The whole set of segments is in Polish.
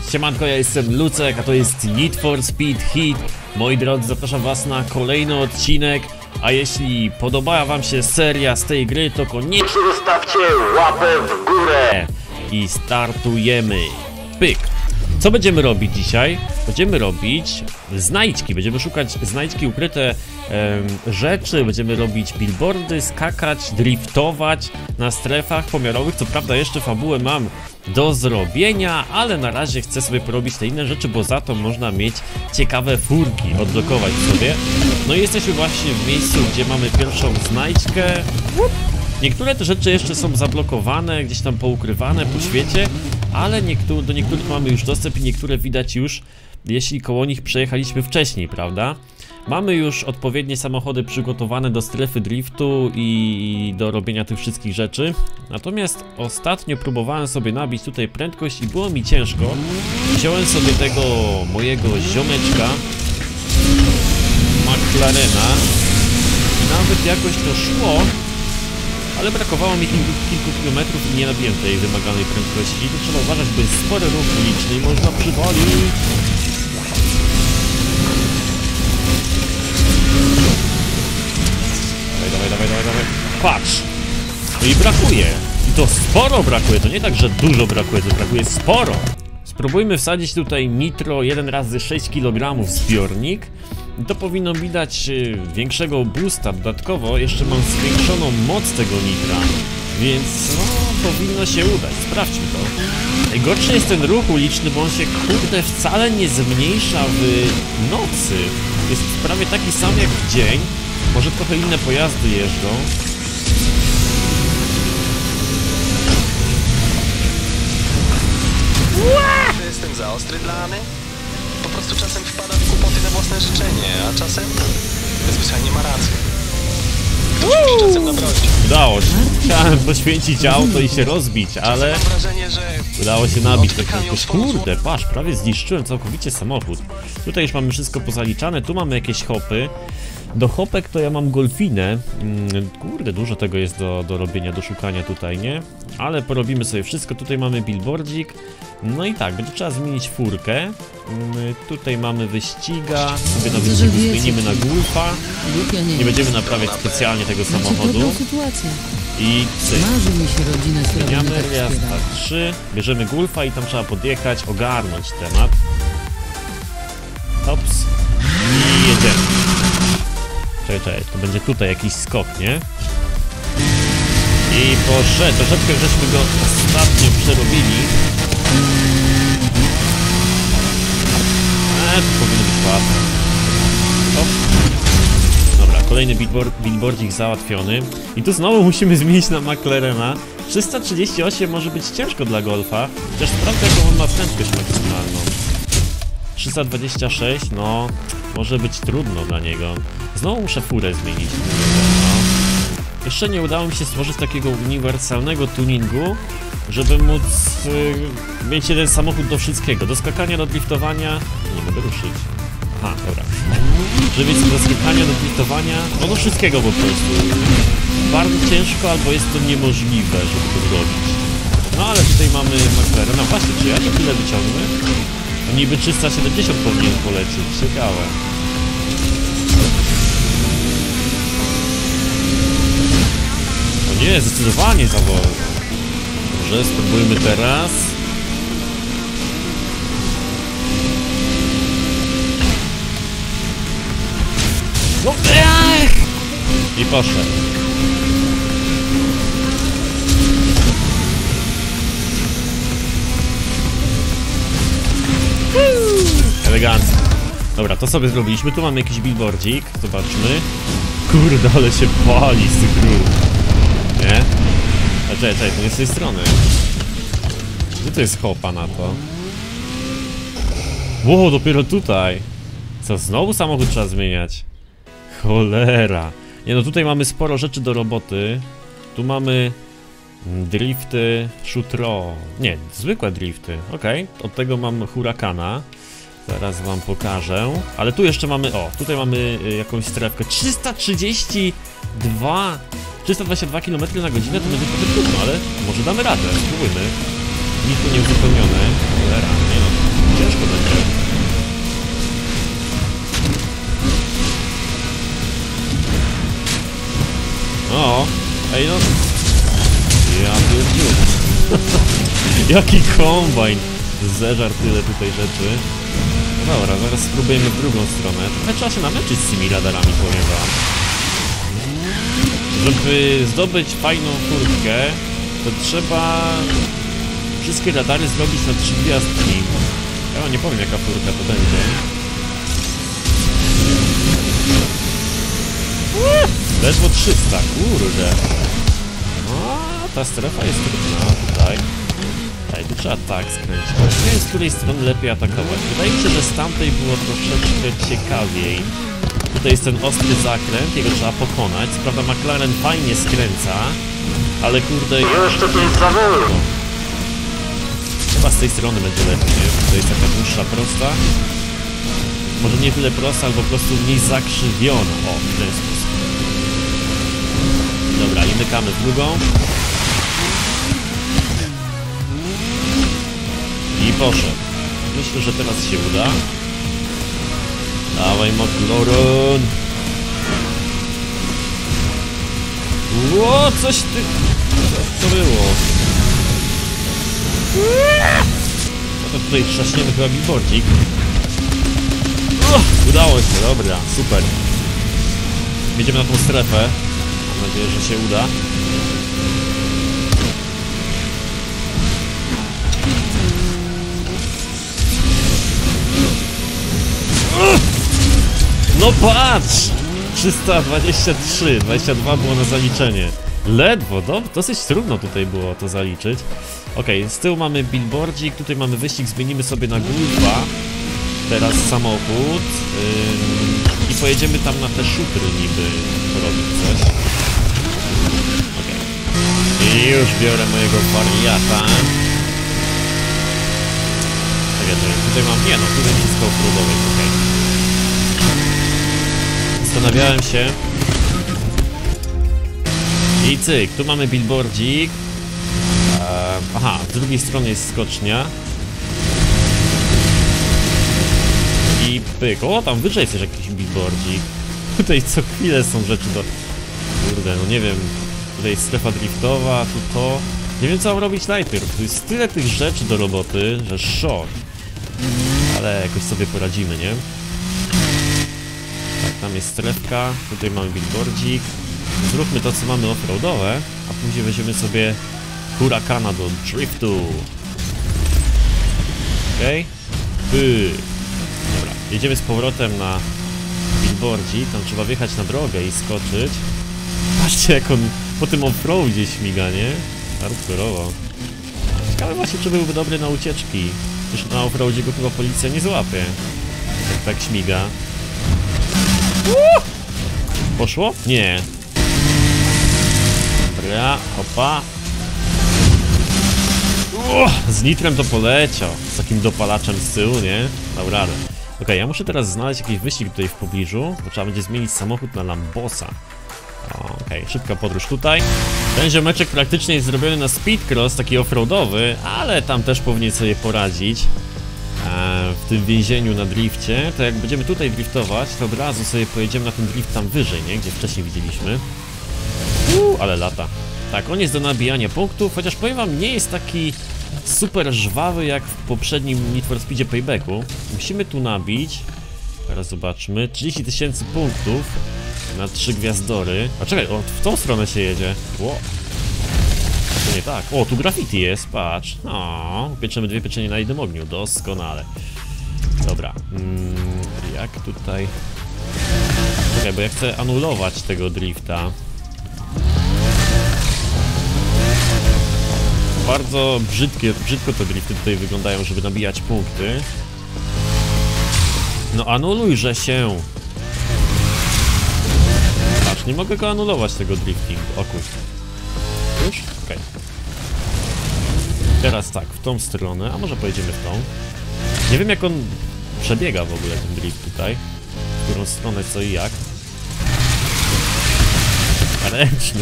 Siemanko, ja jestem Lucek, a to jest Need for Speed Heat. Moi drodzy, zapraszam was na kolejny odcinek. A jeśli podobała wam się seria z tej gry, to koniecznie zostawcie łapę w górę. I startujemy. Pyk. Co będziemy robić dzisiaj? Będziemy robić znajdźki, będziemy szukać znajdźki, ukryte rzeczy, będziemy robić billboardy, skakać, driftować na strefach pomiarowych. Co prawda jeszcze fabułę mam do zrobienia, ale na razie chcę sobie porobić te inne rzeczy, bo za to można mieć ciekawe furki, odblokować sobie. No i jesteśmy właśnie w miejscu, gdzie mamy pierwszą znajdźkę. Niektóre te rzeczy jeszcze są zablokowane, gdzieś tam poukrywane po świecie, ale do niektórych mamy już dostęp i niektóre widać już, jeśli koło nich przejechaliśmy wcześniej, prawda? Mamy już odpowiednie samochody przygotowane do strefy driftu i do robienia tych wszystkich rzeczy. Natomiast ostatnio próbowałem sobie nabić tutaj prędkość i było mi ciężko. Wziąłem sobie tego mojego ziomeczka, McLarena, i nawet jakoś to szło. Ale brakowało mi kilku kilometrów i nie nabiłem tej wymaganej prędkości. Tu trzeba uważać, bo jest spory ruch uliczny i można przywalić. Dawaj. Patrz! No i brakuje. I to sporo brakuje. To nie tak, że dużo brakuje, to brakuje sporo. Spróbujmy wsadzić tutaj nitro 1 razy 6 kg zbiornik. I to powinno mi dać większego boosta. Dodatkowo jeszcze mam zwiększoną moc tego nitra, więc no, powinno się udać. Sprawdźmy to. Najgorszy jest ten ruch uliczny, bo on się kurde wcale nie zmniejsza w nocy. Jest prawie taki sam jak w dzień. Może trochę inne pojazdy jeżdżą. Jestem za ostry dla Any? Po prostu czasem wpada w kłopoty na własne życzenie, a czasem zwyczajnie ma rację. Ktoś czasem nabrodzić. Udało się. Chciałem poświęcić auto i się rozbić, ale mam wrażenie, że udało się nabić tę prędkość. Kurde, patrz, prawie zniszczyłem całkowicie samochód. Tutaj już mamy wszystko pozaliczane, tu mamy jakieś hopy. Do hopek to ja mam golfinę. Kurde, dużo tego jest do robienia, do szukania tutaj, nie? Ale porobimy sobie wszystko. Tutaj mamy billboardzik. No i tak, będzie trzeba zmienić furkę. Tutaj mamy wyściga. Sobie na wyścigu zmienimy na Golfa. Nie będziemy naprawiać specjalnie tego samochodu. I cyk. Zmieniamy raz, dwa, 3. Bierzemy Golfa i tam trzeba podjechać, ogarnąć temat. Ops. I jedziemy. Czekaj, to będzie tutaj jakiś skok, nie? I troszeczkę żeśmy go ostatnio przerobili. To powinno być łatwe. Dobra, kolejny billboardzik załatwiony. I tu znowu musimy zmienić na McLarena. 338 może być ciężko dla Golfa. Chociaż sprawdzę, jaką on ma prędkość maksymalną. 326, no może być trudno dla niego. Znowu muszę furę zmienić. No. Jeszcze nie udało mi się stworzyć takiego uniwersalnego tuningu, żeby móc mieć jeden samochód do wszystkiego. Do skakania, do driftowania. Nie mogę ruszyć. Aha, dobra. Żeby mieć do skakania, do driftowania, no do wszystkiego po prostu. Bardzo ciężko, albo jest to niemożliwe, żeby to zrobić. No ale tutaj mamy McLarena. Właśnie, czy ja nie tyle wyciągnę? No niby 370 powinien polecieć. Ciekawe. O nie, zdecydowanie za wolno. Dobrze, spróbujmy teraz. No, i poszedł. Elegancko. Dobra, to sobie zrobiliśmy. Tu mamy jakiś billboardzik. Zobaczmy. Kurde, ale się pali z tych rur. Nie? A czekaj, to nie z tej strony. Gdzie to jest hopa na to? Wow, dopiero tutaj. Co, znowu samochód trzeba zmieniać? Cholera. Nie no, tutaj mamy sporo rzeczy do roboty. Tu mamy drifty, szutro. Nie, zwykłe drifty. Okej, od tego mam hurakana. Zaraz wam pokażę. Ale tu jeszcze mamy, o, tutaj mamy jakąś strefkę. 322 km na godzinę to będzie trochę trudno, ale może damy radę. Spróbujmy. Nic tu nie uzupełnione. Cholera, nie no. Ej no. Ja pierdziu. Jaki kombajn. Zeżar tyle tutaj rzeczy. No dobra, zaraz spróbujemy w drugą stronę. Trochę trzeba się namęczyć z tymi radarami, powiem wam. Żeby zdobyć fajną furtkę, to trzeba wszystkie radary zrobić na 3 gwiazdki. Ja nie powiem, jaka furtka to będzie. Ledwo 300, kurde. No, ta strefa jest trudna tutaj. Tu trzeba tak skręcić. Nie wiem, z której strony lepiej atakować. Wydaje mi się, że z tamtej było troszeczkę ciekawiej. Tutaj jest ten ostry zakręt, jego trzeba pokonać. Co prawda McLaren fajnie skręca, ale kurde... Jeszcze to jest za wolno. Chyba z tej strony będzie lepiej, nie? Tutaj jest taka dłuższa, prosta. Może nie tyle prosta, albo po prostu mniej zakrzywiona. O, w ten sposób. Dobra, i mykamy w drugą. I poszedł. Myślę, że teraz się uda. Dawaj, McLaren! Ło, coś ty... Co to było? No to tutaj trzaśniemy chyba billboardzik. Udało się, dobra, super. Jedziemy na tą strefę. Mam nadzieję, że się uda. No patrz! 323, 22 było na zaliczenie. Ledwo, dosyć trudno tutaj było to zaliczyć. Okej, z tyłu mamy billboardzik, tutaj mamy wyścig, zmienimy sobie na Golfa. Teraz samochód. I pojedziemy tam na te szutry niby robić coś. Okej. I już biorę mojego wariata. Tak, ja tutaj mam, nie no, tutaj wszystko offroadowe, okej. Zastanawiałem się. I cyk, tu mamy billboardzik. Aha, z drugiej strony jest skocznia. I pyk, o tam wyżej jest też jakiś billboardzik. Tutaj co chwilę są rzeczy do... Kurde, no nie wiem. Tutaj jest strefa driftowa, tu to... Nie wiem co mam robić najpierw. Tu jest tyle tych rzeczy do roboty, że szok. Ale jakoś sobie poradzimy, nie? Tak, tam jest strefka, tutaj mamy billboardzik. Zróbmy to, co mamy offroadowe, a później weźmiemy sobie Huracana do driftu. Okej? Dobra, jedziemy z powrotem na billboardzik, tam trzeba wjechać na drogę i skoczyć. Patrzcie, jak on po tym offroadzie śmiga, nie? Hardkorowo. Ciekawe właśnie, czy byłby dobry na ucieczki. Przecież na offroadzie go chyba policja nie złapie. Jak tak śmiga. Poszło? Nie. Dobra, hopa. Z nitrem to poleciał. Z takim dopalaczem z tyłu, nie? Dał radę. Okej, ja muszę teraz znaleźć jakiś wyścig tutaj w pobliżu, bo trzeba będzie zmienić samochód na Lambosa. Okej, szybka podróż tutaj. Ten ziomeczek praktycznie jest zrobiony na speedcross, taki offroadowy, ale tam też powinien sobie poradzić. W tym więzieniu na drifcie, to jak będziemy tutaj driftować, to od razu sobie pojedziemy na ten drift tam wyżej, nie? Gdzie wcześniej widzieliśmy. Ale lata. Tak, on jest do nabijania punktów, chociaż powiem wam, nie jest taki super żwawy jak w poprzednim Need for Speedzie Paybacku. Musimy tu nabić, teraz zobaczmy, 30 000 punktów na 3 gwiazdory. A czekaj, o, w tą stronę się jedzie. Wow. To nie tak. O, tu graffiti jest, patrz. No, pieczemy 2 pieczenie na jednym ogniu, doskonale. Dobra, jak tutaj... Czekaj, bo ja chcę anulować tego drifta. Bardzo brzydko te drifty tutaj wyglądają, żeby nabijać punkty. No anulujże się! Patrz, nie mogę go anulować, tego driftingu. O kurczę. Już? Okej. Teraz tak, w tą stronę, a może pojedziemy w tą. Nie wiem jak on przebiega w ogóle ten drift tutaj. W którą stronę, co i jak. Ręczny.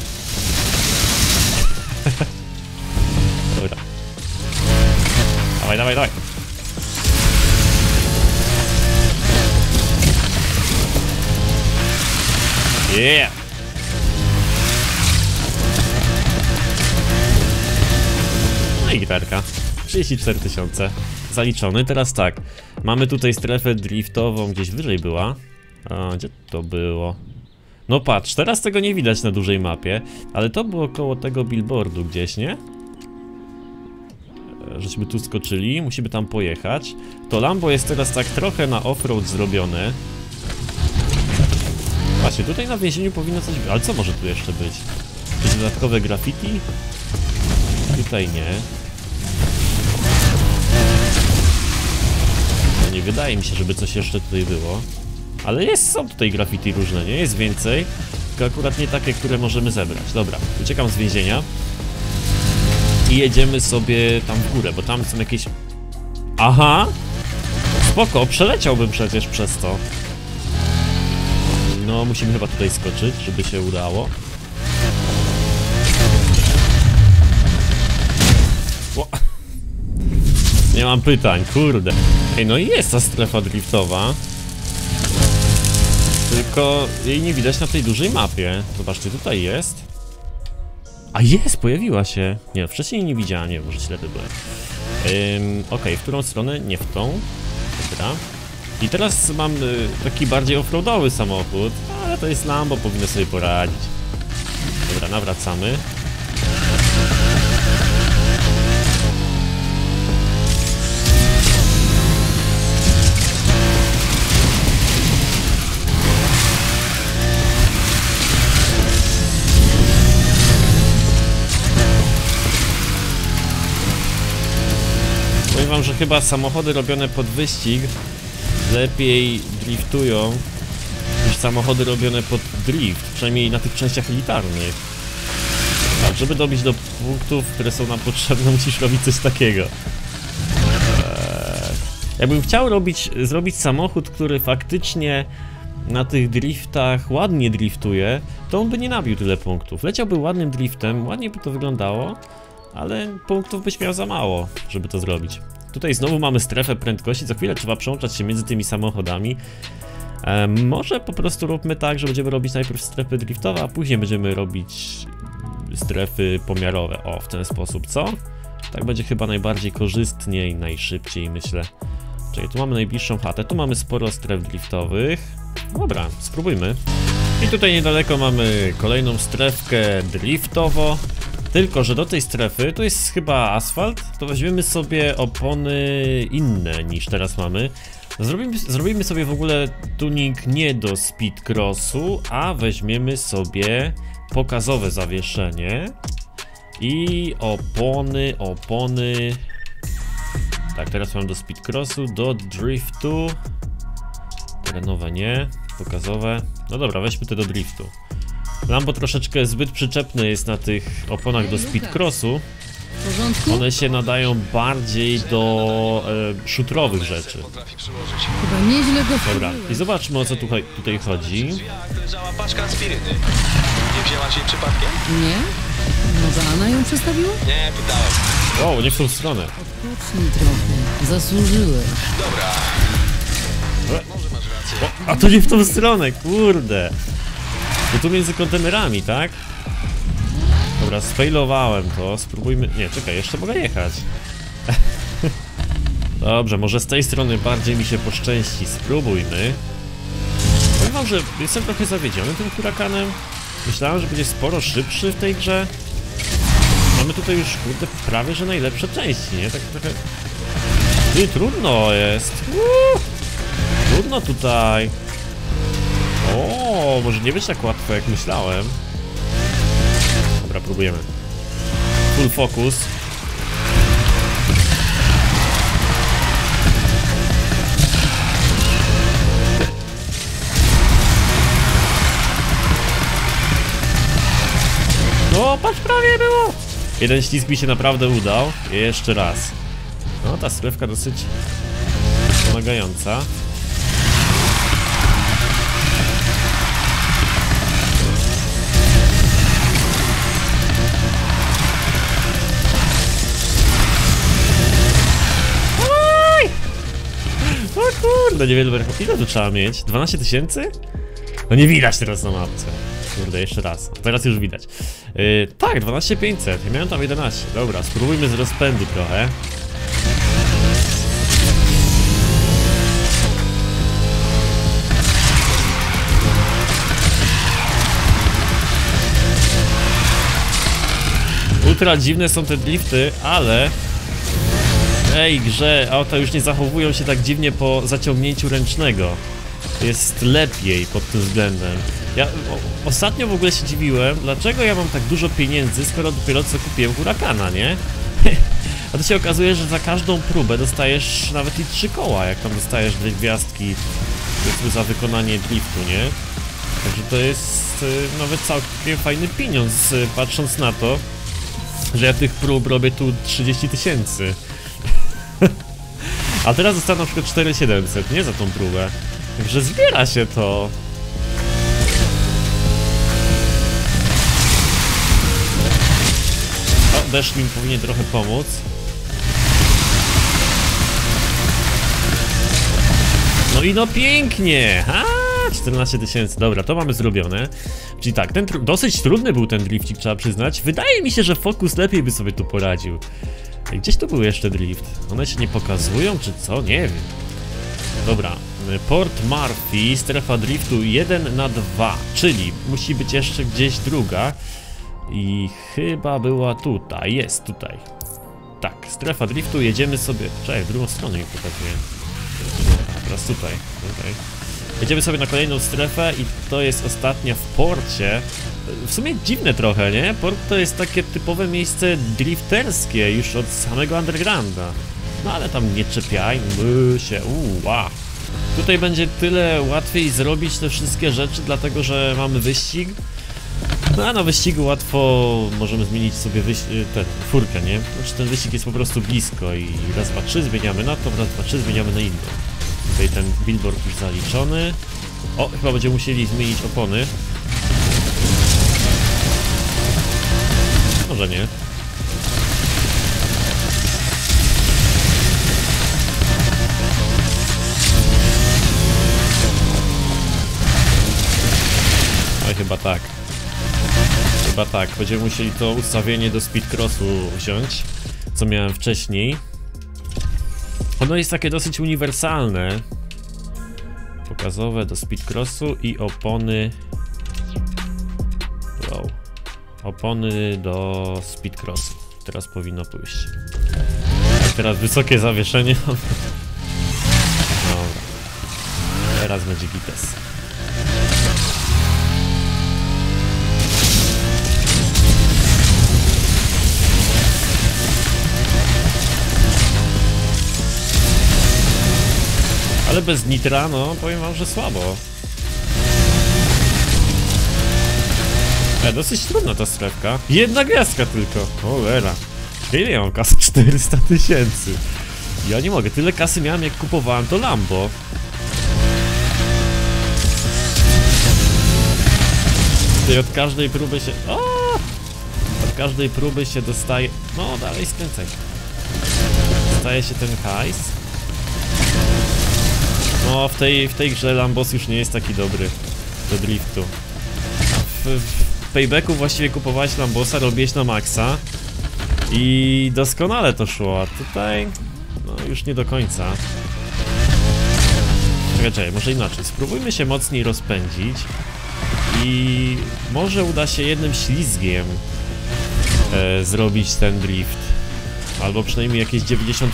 Dobra. Dawaj, dawaj, dawaj. Yeah! i gitarka. 34 000. Zaliczony. Teraz tak. Mamy tutaj strefę driftową, gdzieś wyżej była. A, gdzie to było? No patrz, teraz tego nie widać na dużej mapie, ale to było koło tego billboardu gdzieś, nie? Żeśmy tu skoczyli, musimy tam pojechać. To Lambo jest teraz tak trochę na offroad zrobione. Właśnie, tutaj na więzieniu powinno coś być, ale co może tu jeszcze być? Jakieś dodatkowe graffiti? Tutaj nie. No nie wydaje mi się, żeby coś jeszcze tutaj było. Ale są tutaj graffiti różne, nie? Jest więcej. Tylko akurat nie takie, które możemy zebrać. Dobra, uciekam z więzienia. I jedziemy sobie tam w górę, bo tam są jakieś... Aha! Spoko, przeleciałbym przecież przez to. No, musimy chyba tutaj skoczyć, żeby się udało. O. Nie mam pytań, kurde. Ej, no i jest ta strefa driftowa. Tylko jej nie widać na tej dużej mapie. Zobaczcie, tutaj jest. A jest, pojawiła się. Nie, wcześniej nie widziałem, nie, może ślepy byłem. Okej, w którą stronę? Nie w tą. Dobra. I teraz mam taki bardziej offroadowy samochód, ale to jest Lambo, powinno sobie poradzić. Dobra, nawracamy. Powiem wam, że chyba samochody robione pod wyścig lepiej driftują niż samochody robione pod drift, przynajmniej na tych częściach elitarnych. Tak, żeby dobić do punktów, które są nam potrzebne, musisz robić coś takiego. Jakbym chciał zrobić samochód, który faktycznie na tych driftach ładnie driftuje, to on by nie nabił tyle punktów. Leciałby ładnym driftem, ładnie by to wyglądało, ale punktów byś miał za mało, żeby to zrobić. Tutaj znowu mamy strefę prędkości, za chwilę trzeba przełączać się między tymi samochodami. Może po prostu róbmy tak, że będziemy robić najpierw strefy driftowe, a później będziemy robić strefy pomiarowe. O, w ten sposób, co? Tak będzie chyba najbardziej korzystnie i najszybciej, myślę. Czekaj, tu mamy najbliższą chatę, tu mamy sporo stref driftowych. Dobra, spróbujmy. I tutaj niedaleko mamy kolejną strefkę driftowo. Tylko że do tej strefy, to jest chyba asfalt, to weźmiemy sobie opony inne niż teraz mamy. Zrobimy sobie w ogóle tuning nie do speedcrossu, a weźmiemy sobie pokazowe zawieszenie. I opony... Tak, teraz mam do speedcrossu, do driftu. Terenowe nie, pokazowe. No dobra, weźmy te do driftu. Lambo troszeczkę zbyt przyczepne jest na tych oponach do speedcrossu. One się nadają bardziej do shooterowych rzeczy. Chyba nieźle go. Dobra, i zobaczmy, o co tutaj chodzi. Leżała paczka aspiryny. Nie wzięłaś jej przypadkiem? Nie? Może Anna ją przestawiła? Nie, pytałem. O, nie w tą stronę. Odpocznij trochę. Zasłużyłeś. Dobra. Może masz rację. O, a to nie w tą stronę, kurde. To tu między kontenerami, tak? Dobra, sfailowałem to, spróbujmy... Nie, czekaj, jeszcze mogę jechać. Dobrze, może z tej strony bardziej mi się poszczęści, spróbujmy. Powiem wam, że jestem trochę zawiedziony tym hurakanem. Myślałem, że będzie sporo szybszy w tej grze. Mamy tutaj już, kurde, prawie że najlepsze części, nie? Tak trochę... Ty, trudno jest. Trudno tutaj. O, może nie być tak łatwo jak myślałem. Dobra, próbujemy. Full focus. No, patrz, prawie było! Jeden ślizg mi się naprawdę udał. Jeszcze raz. No, ta strefka dosyć pomagająca. O kurde, niewiele brakowało. Ile tu trzeba mieć? 12 000? No nie widać teraz na mapce. Kurde, jeszcze raz. Teraz już widać. Tak, 12500. Ja miałem tam 11. Dobra, spróbujmy z rozpędu trochę. Ultra dziwne są te drifty, ale ej, grze, auta już nie zachowują się tak dziwnie po zaciągnięciu ręcznego. Jest lepiej pod tym względem. Ja ostatnio w ogóle się dziwiłem, dlaczego ja mam tak dużo pieniędzy, skoro dopiero co kupiłem Huracana, nie? A to się okazuje, że za każdą próbę dostajesz nawet i 3 koła, jak tam dostajesz 2 gwiazdki za wykonanie driftu, nie? Także to jest nawet całkiem fajny pieniądz, patrząc na to, że ja tych prób robię tu 30 000. A teraz dostanę na przykład 4700, nie za tą próbę. Także zbiera się to. O, deszcz mi powinien trochę pomóc. No i no pięknie! 14 000, dobra, to mamy zrobione. Czyli tak, dosyć trudny był ten driftik, trzeba przyznać. Wydaje mi się, że Focus lepiej by sobie tu poradził. Gdzieś tu był jeszcze drift. One się nie pokazują, czy co? Nie wiem. Dobra, Port Murphy, strefa driftu 1/2, czyli musi być jeszcze gdzieś druga. I chyba była tutaj, jest tutaj. Tak, strefa driftu, jedziemy sobie... Czekaj, w drugą stronę mi pokazuje. Teraz tutaj, okej. Jedziemy sobie na kolejną strefę i to jest ostatnia w porcie. W sumie dziwne trochę, nie? Port to jest takie typowe miejsce drifterskie już od samego undergrounda. No ale tam nie czepiajmy się, wow. Tutaj będzie tyle łatwiej zrobić te wszystkie rzeczy, dlatego że mamy wyścig. No a na wyścigu łatwo możemy zmienić sobie furkę, nie? Znaczy ten wyścig jest po prostu blisko i raz, dwa, trzy zmieniamy na to, raz, dwa, trzy zmieniamy na inną. Tutaj ten billboard już zaliczony. O, chyba będziemy musieli zmienić opony. Może nie. Oj, chyba tak. Chyba tak. Będziemy musieli to ustawienie do speedcrossu wziąć, co miałem wcześniej. Ono jest takie dosyć uniwersalne. Pokazowe do speedcrossu i opony. Wow. Opony do speedcrossu. Teraz powinno pójść. Teraz wysokie zawieszenie. Dobra. Teraz będzie gites. Ale bez nitra, no powiem wam, że słabo. Dosyć trudna ta strefka. Jedna gwiazdka tylko. Cholera. Ile ja mam kasy? 400 000. Ja nie mogę. Tyle kasy miałem, jak kupowałem to Lambo. I od każdej próby się... O! Od każdej próby się dostaje... No dalej skręcaj. Dostaje się ten hajs. No w tej grze Lambos już nie jest taki dobry do driftu. W Paybacku właściwie kupowałeś Lambosa, robiłeś na maksa i doskonale to szło, a tutaj no już nie do końca. Czekaj, może inaczej, spróbujmy się mocniej rozpędzić i może uda się jednym ślizgiem zrobić ten drift, albo przynajmniej jakieś 90%.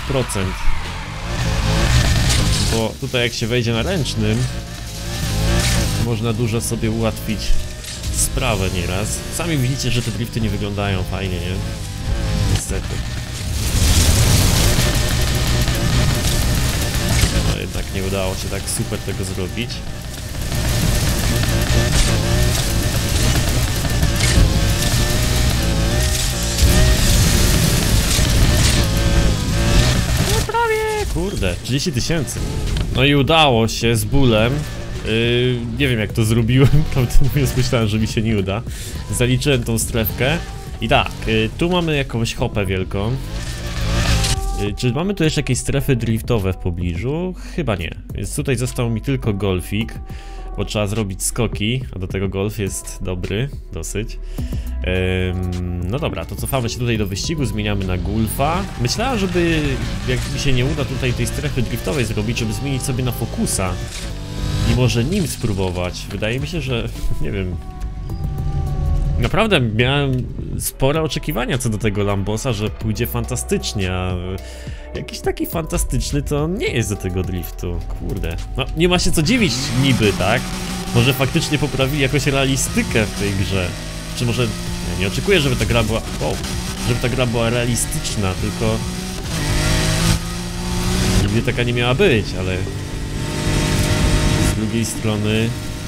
Bo tutaj jak się wejdzie na ręcznym, można dużo sobie ułatwić sprawę nieraz. Sami widzicie, że te drifty nie wyglądają fajnie, nie? Niestety. No jednak nie udało się tak super tego zrobić. Kurde, 30 000. No i udało się z bólem. Nie wiem jak to zrobiłem, prawdę mówiąc myślałem, że mi się nie uda. Zaliczyłem tą strefkę. I tak, tu mamy jakąś hopę wielką. Czy mamy tu jeszcze jakieś strefy driftowe w pobliżu? Chyba nie. Więc tutaj został mi tylko golfik. bo trzeba zrobić skoki, a do tego golf jest dobry, dosyć. No dobra, to cofamy się tutaj do wyścigu, zmieniamy na golfa. Myślałem, żeby, jak mi się nie uda tutaj tej strefy driftowej zrobić, żeby zmienić sobie na Focusa i może nim spróbować. Wydaje mi się, że, nie wiem, naprawdę miałem spore oczekiwania co do tego Lambosa, że pójdzie fantastycznie, a jakiś taki fantastyczny to nie jest do tego driftu, kurde. No, nie ma się co dziwić niby, tak? Może faktycznie poprawili jakoś realistykę w tej grze. Czy może... nie oczekuję, żeby ta gra była... wow, żeby ta gra była realistyczna, tylko... nigdy taka nie miała być, ale... z drugiej strony...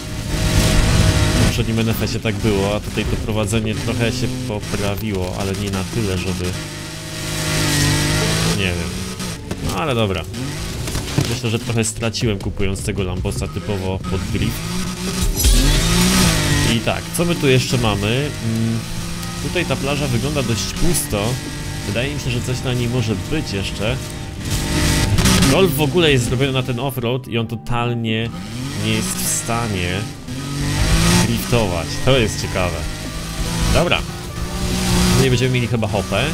w poprzednim NFS-ie tak było, a tutaj to prowadzenie trochę się poprawiło, ale nie na tyle, żeby... nie wiem. No ale dobra. Myślę, że trochę straciłem kupując tego Lambosa typowo pod drift. I tak, co my tu jeszcze mamy? Tutaj ta plaża wygląda dość pusto. Wydaje mi się, że coś na niej może być jeszcze. Golf w ogóle jest zrobiony na ten offroad i on totalnie nie jest w stanie driftować. To jest ciekawe. Dobra. Nie będziemy mieli chyba hopę.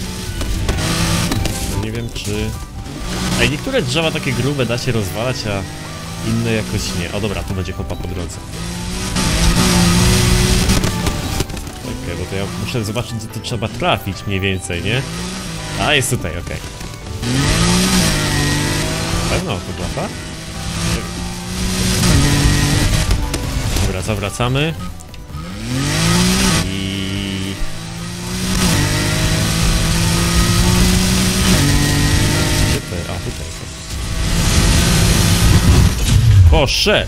Nie wiem czy... ej, niektóre drzewa takie grube da się rozwalać, a inne jakoś nie. O dobra, tu będzie hopa po drodze. Okej, bo to ja muszę zobaczyć, gdzie to trzeba trafić mniej więcej, nie? A, jest tutaj, okej. Pewno, to była ta? Dobra, zawracamy. I... gdzie to? A, tutaj. Poszedł!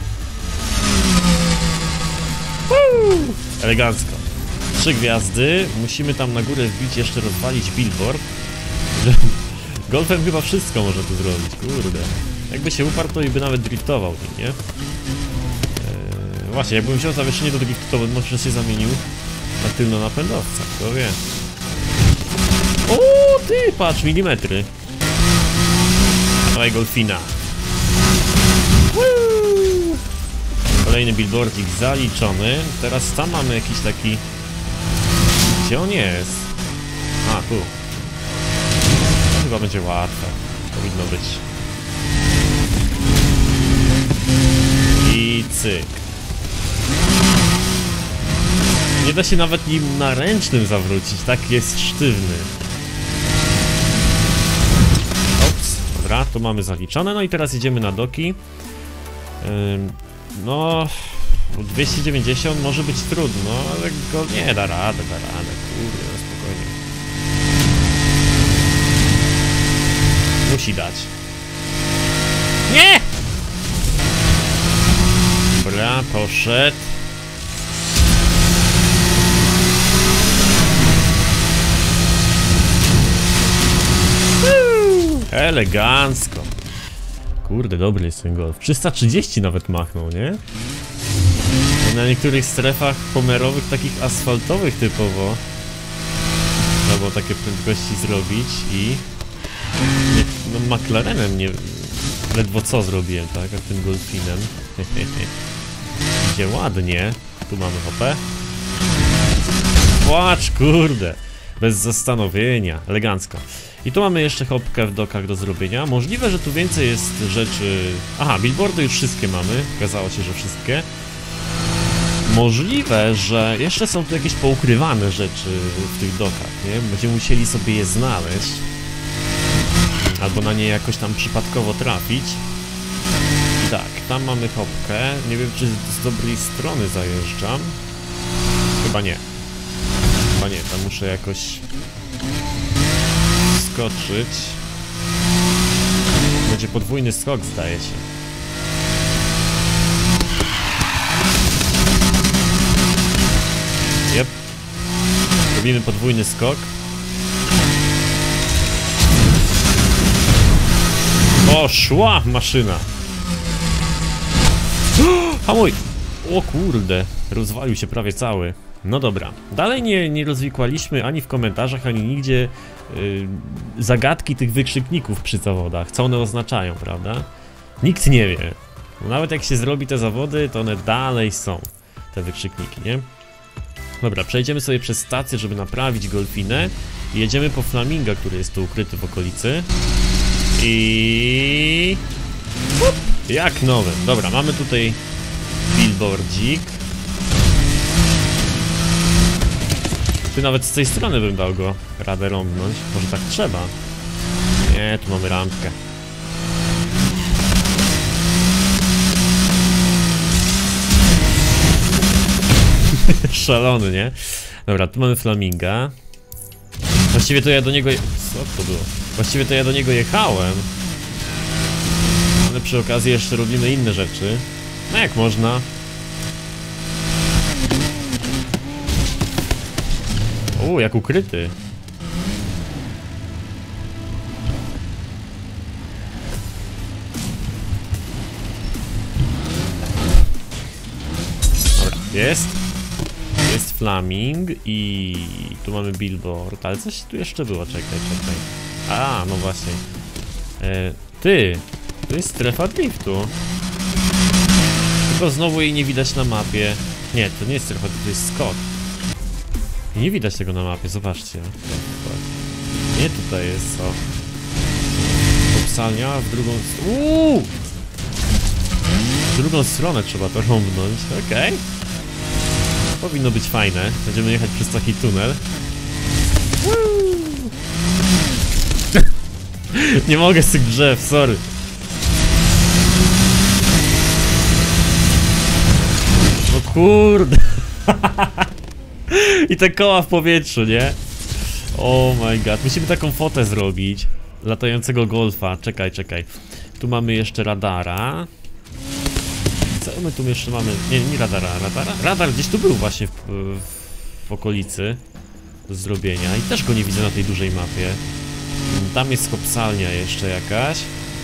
Elegancko. 3 gwiazdy. Musimy tam na górę wbić, jeszcze rozwalić billboard. Golfem chyba wszystko może tu zrobić, kurde. Jakby się uparł, to i by nawet driftował, nie? Właśnie, jakbym wziął zawieszenie do driftu, to bym może się zamienił na tylno-napędowca, kto wie. O, ty, patrz, milimetry. Dawaj golfina. Woo! Kolejny billboardzik zaliczony. Teraz tam mamy jakiś taki... gdzie on jest? A, tu. To chyba będzie łatwe. Powinno być. I cyk. Nie da się nawet nim na ręcznym zawrócić, tak jest sztywny. Ops, dobra, to mamy zaliczone. No i teraz jedziemy na doki. No... 290 może być trudno, ale go nie da radę, kurde, spokojnie. Musi dać. Nie! Dobra, poszedł. Elegancko. Kurde, dobry jest ten golf. 330 nawet machnął, nie? Na niektórych strefach pomiarowych, takich asfaltowych typowo, trzeba było takie prędkości zrobić i... no McLarenem nie... ledwo co zrobiłem, tak? A tym Golfinem. Idzie ładnie. Tu mamy hopę. Płacz, kurde! Bez zastanowienia. Elegancko. I tu mamy jeszcze hopkę w dokach do zrobienia. Możliwe, że tu więcej jest rzeczy... aha, billboardy już wszystkie mamy. Okazało się, że wszystkie. Możliwe, że jeszcze są tu jakieś poukrywane rzeczy w tych dokach, nie? Będziemy musieli sobie je znaleźć. Albo na nie jakoś tam przypadkowo trafić. I tak, tam mamy hopkę. Nie wiem, czy z dobrej strony zajeżdżam. Chyba nie. Chyba nie, tam muszę jakoś skoczyć. Będzie podwójny skok, zdaje się. Jep. Robimy podwójny skok. Poszła maszyna. Hamuj! O kurde, rozwalił się prawie cały. No dobra, dalej nie rozwikłaliśmy ani w komentarzach, ani nigdzie zagadki tych wykrzykników przy zawodach. Co one oznaczają, prawda? Nikt nie wie. Bo nawet jak się zrobi te zawody, to one dalej są. Te wykrzykniki, nie? Dobra, przejdziemy sobie przez stację, żeby naprawić Golfinę. I jedziemy po Flaminga, który jest tu ukryty w okolicy. I... jak nowym. Dobra, mamy tutaj billboardzik. Ty nawet z tej strony bym dał go radę rąbnąć. Może tak trzeba. Nie, tu mamy rampkę. Szalony, nie? Dobra, tu mamy Flaminga. Właściwie to ja do niego... co to było? Właściwie to ja do niego jechałem. Ale przy okazji jeszcze robimy inne rzeczy. No jak można. Jak ukryty. Dobra, jest. Jest Flaming i tu mamy billboard, ale coś tu jeszcze było, czekaj. A, no właśnie. Ty, tu jest strefa driftu. Tylko znowu jej nie widać na mapie. Nie, to nie jest strefa driftu, to jest skok. Nie widać tego na mapie, zobaczcie. Nie, tutaj jest co? Popsalnia w drugą... W drugą stronę trzeba to rąbnąć, okej. Powinno być fajne. Będziemy jechać przez taki tunel. Nie mogę z tych drzew, sorry. No kurde. I te koła w powietrzu, nie? Oh my god. Musimy taką fotę zrobić. Latającego golfa. Czekaj. Tu mamy jeszcze radara. Co my tu jeszcze mamy? Nie radara. Radar gdzieś tu był właśnie w okolicy do zrobienia i też go nie widzę na tej dużej mapie. Tam jest kopsalnia jeszcze jakaś.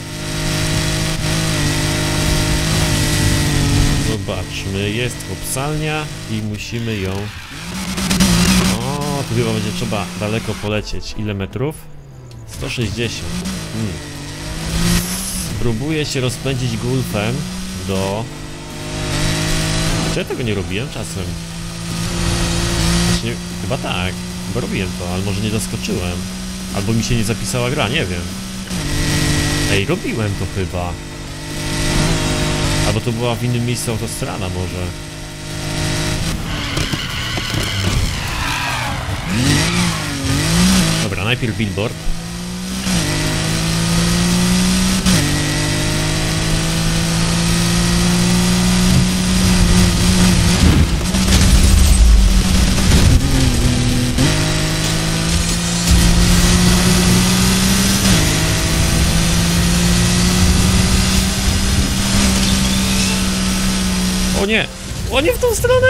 Zobaczmy, jest kopsalnia i musimy ją... O, tu chyba będzie trzeba daleko polecieć. Ile metrów? 160. Spróbuję się rozpędzić golfem do... Czy ja tego nie robiłem czasem? Właśnie, chyba tak, bo robiłem to, ale może nie doskoczyłem. Albo mi się nie zapisała gra, nie wiem. Ej, robiłem to chyba. Albo to była w innym miejscu autostrada może. Dobra, najpierw billboard. O nie! O nie w tą stronę!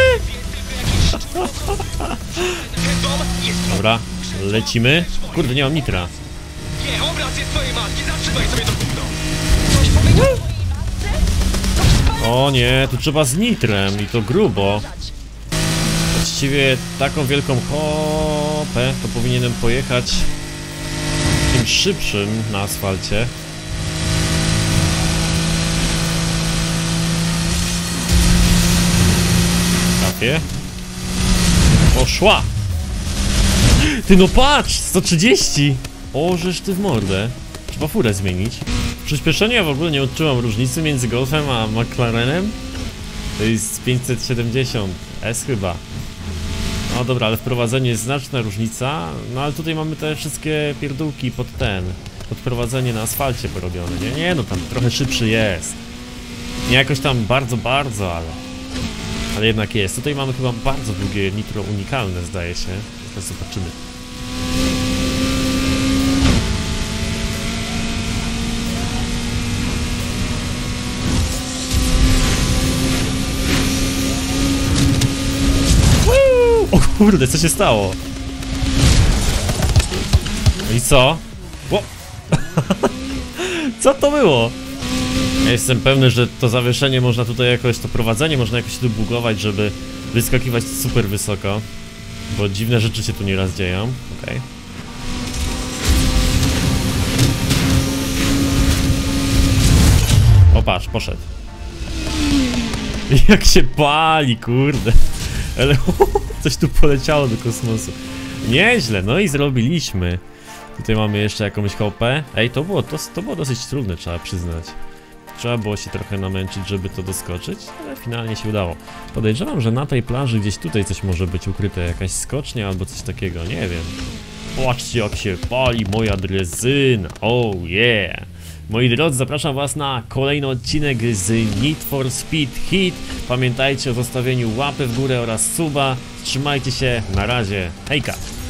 Dobra, lecimy. Kurde, nie mam nitra. Nie, obraz jest twojej matki, zatrzymaj sobie to gówno! Coś powiedział twojej matce? O nie, tu trzeba z nitrem i to grubo. Właściwie taką wielką hopę to powinienem pojechać tym szybszym na asfalcie. Poszła! Ty no patrz! 130! O, żeż ty w mordę. Trzeba furę zmienić. Przyspieszenie ja w ogóle nie odczułam różnicy między Golfem a McLarenem. To jest 570 S chyba. No dobra, ale w prowadzeniu jest znaczna różnica. No ale tutaj mamy te wszystkie pierdółki pod prowadzenie na asfalcie porobione. Nie, no tam trochę szybszy jest. Nie jakoś tam bardzo, ale jednak jest. Tutaj mamy chyba bardzo długie nitro unikalne, zdaje się. Teraz zobaczymy. O kurde, co się stało? No i co? O! Co to było? Ja jestem pewny, że to zawieszenie można tutaj jakoś, to prowadzenie można jakoś tu bugować, żeby wyskakiwać super wysoko. Bo dziwne rzeczy się tu nieraz dzieją. Okej. O patrz, poszedł. Jak się pali, kurde. Ale coś tu poleciało do kosmosu. Nieźle, no i zrobiliśmy. Tutaj mamy jeszcze jakąś hopę. Ej, to było dosyć trudne, trzeba przyznać. Trzeba było się trochę namęczyć, żeby to doskoczyć, ale finalnie się udało. Podejrzewam, że na tej plaży gdzieś tutaj coś może być ukryte, jakaś skocznia albo coś takiego, nie wiem. Patrzcie, jak się pali moja drezyna, oh yeah! Moi drodzy, zapraszam was na kolejny odcinek z Need for Speed Heat. Pamiętajcie o zostawieniu łapy w górę oraz suba. Trzymajcie się, na razie, hejka!